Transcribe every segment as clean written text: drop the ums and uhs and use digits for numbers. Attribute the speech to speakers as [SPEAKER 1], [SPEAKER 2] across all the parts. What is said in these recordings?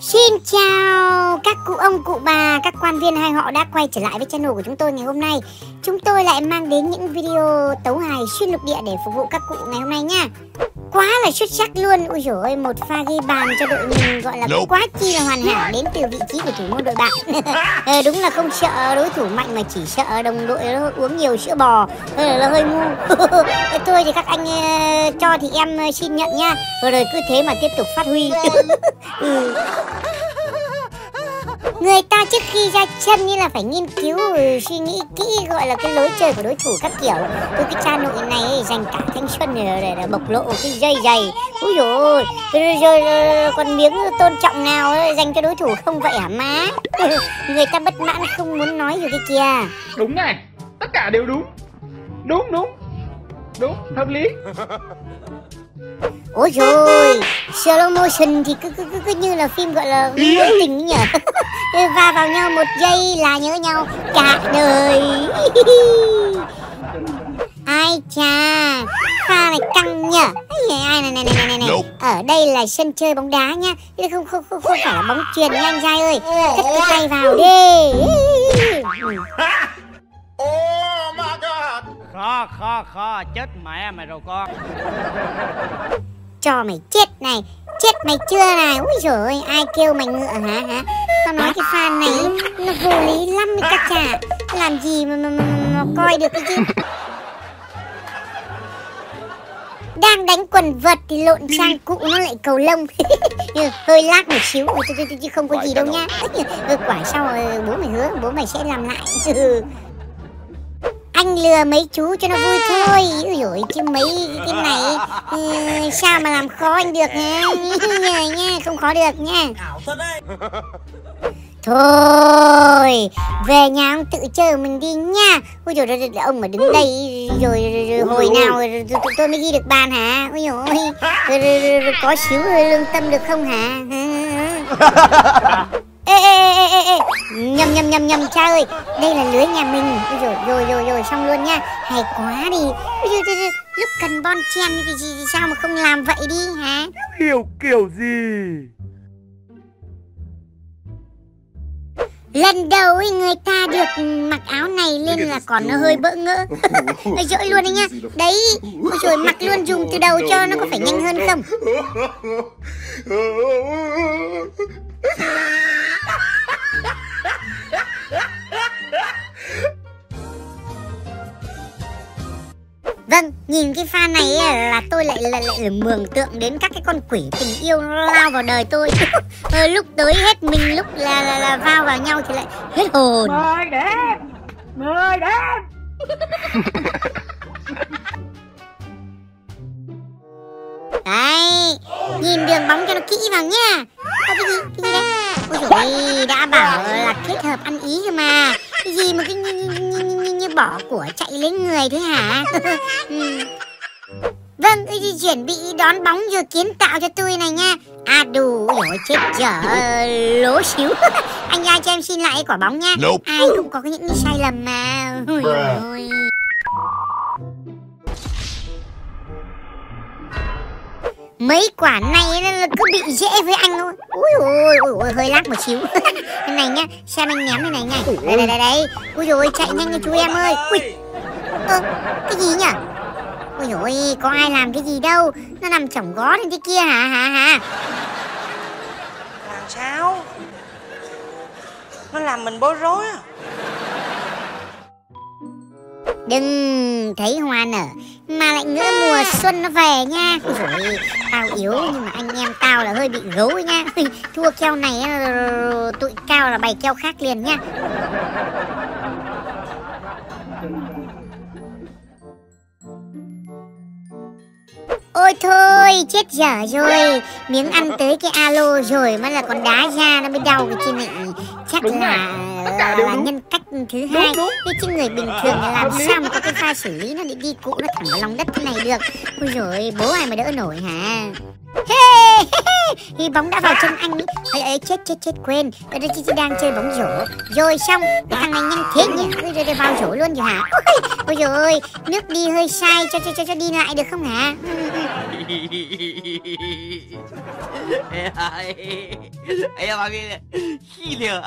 [SPEAKER 1] Xin chào các cụ ông, cụ bà, các quan viên hai họ đã quay trở lại với channel của chúng tôi ngày hôm nay. Chúng tôi lại mang đến những video tấu hài xuyên lục địa để phục vụ các cụ ngày hôm nay nha. Quá là xuất sắc luôn. Ui dồi ôi, một pha ghi bàn cho đội mình gọi là quá chi là hoàn hảo đến từ vị trí của thủ môn đội bạn. Đúng là không sợ đối thủ mạnh mà chỉ sợ đồng đội nó uống nhiều sữa bò, là hơi ngu. Thôi thì các anh cho thì em xin nhận nha. Rồi cứ thế mà tiếp tục phát huy. Người ta trước khi ra chân như là phải nghiên cứu suy nghĩ kỹ gọi là cái lối chơi của đối thủ các kiểu. Tôi cái cha nội này dành cả thanh xuân để bộc lộ cái dây dày. Úi dồi ôi, rồi còn miếng tôn trọng nào dành cho đối thủ không vậy hả má? Người ta bất mãn không muốn nói rồi cái kìa.
[SPEAKER 2] Đúng này, tất cả đều đúng. Đúng, hợp lý.
[SPEAKER 1] Ôi rồi, slow motion thì cứ như là phim gọi là ngôn tình nhỉ. Va vào nhau một giây là nhớ nhau cả đời. Ai chà, pha này căng nhỉ. Ai này. Ở đây là sân chơi bóng đá nha, không phải là bóng chuyền nha anh trai ơi. Cất cái tay vào đi.
[SPEAKER 3] Oh my god.
[SPEAKER 4] Khó, chết mẹ mày rồi con.
[SPEAKER 1] Cho mày chết này, chết mày chưa này. Úi dồi ôi, ai kêu mày ngựa hả? Tao nói cái pha này nó vô lý lắm các chả. Làm gì mà coi được cái chứ. Đang đánh quần vợt thì lộn sang cụ nó lại cầu lông. Hơi lác một xíu chứ không có gì đâu nhá. Quả sau bố mày hứa bố mày sẽ làm lại. Anh lừa mấy chú cho nó vui thôi. Ui dồi, chứ mấy cái này sao mà làm khó anh được nha. Nha, không khó được nha. Thôi, về nhà ông tự chơi mình đi nha. Ui dồi, ông mà đứng đây rồi hồi nào tôi mới ghi được bàn hả? Ui dồi, có xíu lương tâm được không hả? Ê, nhầm cha ơi, đây là lưới nhà mình. Rồi xong luôn nha. Hay quá đi. Lúc cần bon chen thì sao mà không làm vậy đi hả?
[SPEAKER 3] Hiểu kiểu gì?
[SPEAKER 1] Lần đầu người ta được mặc áo này lên là còn nó hơi bỡ ngỡ. Dỗi luôn đấy nhá. Đấy, rồi mặc luôn dùng từ đầu cho nó có phải nhanh hơn không? Vâng, nhìn cái pha này là tôi lại mường tượng đến các cái con quỷ tình yêu nó lao vào đời tôi. Lúc tới hết mình, lúc là vào vào nhau thì lại hết hồn.
[SPEAKER 2] Mời đến.
[SPEAKER 1] Đấy, nhìn đường bóng cho nó kỹ vào nha. Cái gì đấy? Ôi dồi, đã bảo là kết hợp ăn ý rồi mà. Cái gì mà cái như bỏ của chạy lấy người thế hả? Vâng, chuẩn bị đón bóng vừa kiến tạo cho tôi này nha. À đủ, ôi chết dở, lố xíu. Anh ra cho em xin lại quả bóng nha. Ai cũng có những sai lầm mà. Ôi. Mấy quả này nó cứ bị dễ với anh thôi. Ui, hơi lác một xíu. Cái này nhá, xem anh ném cái này nha. Đây. Ui dồi, chạy nhanh nha chú em ơi. Ui, cái gì nhỉ? Ui dồi, có ai làm cái gì đâu. Nó nằm chỏng gó lên cái kia hả?
[SPEAKER 5] Làm sao? Nó làm mình bối rối à?
[SPEAKER 1] Đừng thấy hoa nở mà lại ngỡ mùa xuân nó về nha. Ôi, tao yếu nhưng mà anh em tao là hơi bị gấu nha. Thua keo này tụi cao là bày keo khác liền nha. Ôi thôi, chết dở rồi. Miếng ăn tới cái alo rồi mà là còn đá ra nó mới đau cái chân này. Chắc là nhân cách thứ hai. Chứ người bình thường là làm sao mà có cái pha xử lý nó để đi cụ nó thẳng vào lòng đất thế này được. Ôi dồi, bố ai mà đỡ nổi hả? Thì bóng đã vào chân anh ấy. Chết quên. Ở đây chị đang chơi bóng rổ. Rồi xong, cái thằng này nhanh thế nhỉ. Rồi vào rổ luôn rồi hả? Ôi giời ơi, nước đi hơi sai, cho đi lại được không hả?
[SPEAKER 5] Em bảo nghe khi lừa.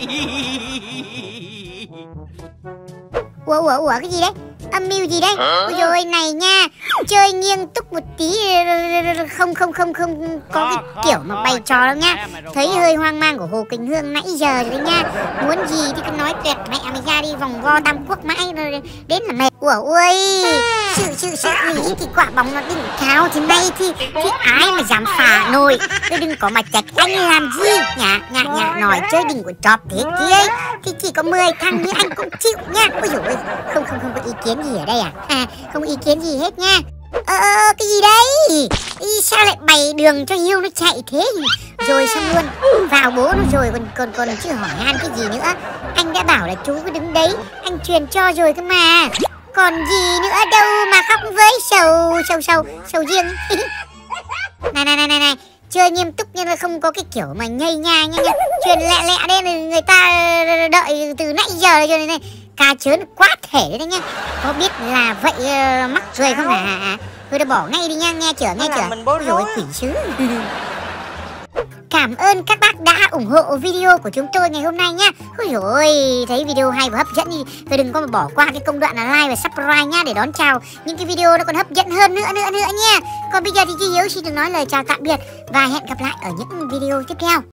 [SPEAKER 1] Ủa cái gì đấy? Âm mưu gì đấy? Ôi giời ơi này nha, chơi nghiêng túc một tí không có cái kiểu mà bày trò đâu nha. Thấy hơi hoang mang của Hồ Quỳnh Hương nãy giờ rồi đấy nha. Muốn gì thì cứ nói tuyệt mẹ mày ra đi, vòng vo Tam Quốc mãi rồi đến là mệt. Ui, sự nghĩ thì quả bóng nó đỉnh cao thế này thì ai mà dám phá nổi. Tôi đừng có mà trách anh làm gì nhả nói chơi đỉnh của chóp thế kia thì chỉ có 10 thằng như anh cũng chịu nha. Ôi dồi ôi, không có ý kiến gì ở đây à? Không ý kiến gì hết nha. Cái gì đấy? Sao lại bày đường cho Hiêu nó chạy thế? Rồi xong luôn, vào bố nó rồi còn chưa hỏi han cái gì nữa. Anh đã bảo là chú cứ đứng đấy, anh truyền cho rồi cơ mà. Còn gì nữa đâu mà khóc với sầu riêng. Này, chơi nghiêm túc nhưng mà không có cái kiểu mà nhây nha. Truyền lẹ đây người ta đợi từ nãy giờ rồi này. Ca chớn quá thể đấy nha. Có biết là vậy mắc cười không hả? Thôi đã bỏ ngay đi nha, nghe chưa? Rồi quỷ sứ. Cảm ơn các bác đã ủng hộ video của chúng tôi ngày hôm nay nhá. Ôi dồi ôi, thấy video hay và hấp dẫn thì tôi đừng có mà bỏ qua cái công đoạn là like và subscribe nhá, để đón chào những cái video nó còn hấp dẫn hơn nữa nha. Còn bây giờ thì Chi Hiếu xin được nói lời chào tạm biệt và hẹn gặp lại ở những video tiếp theo.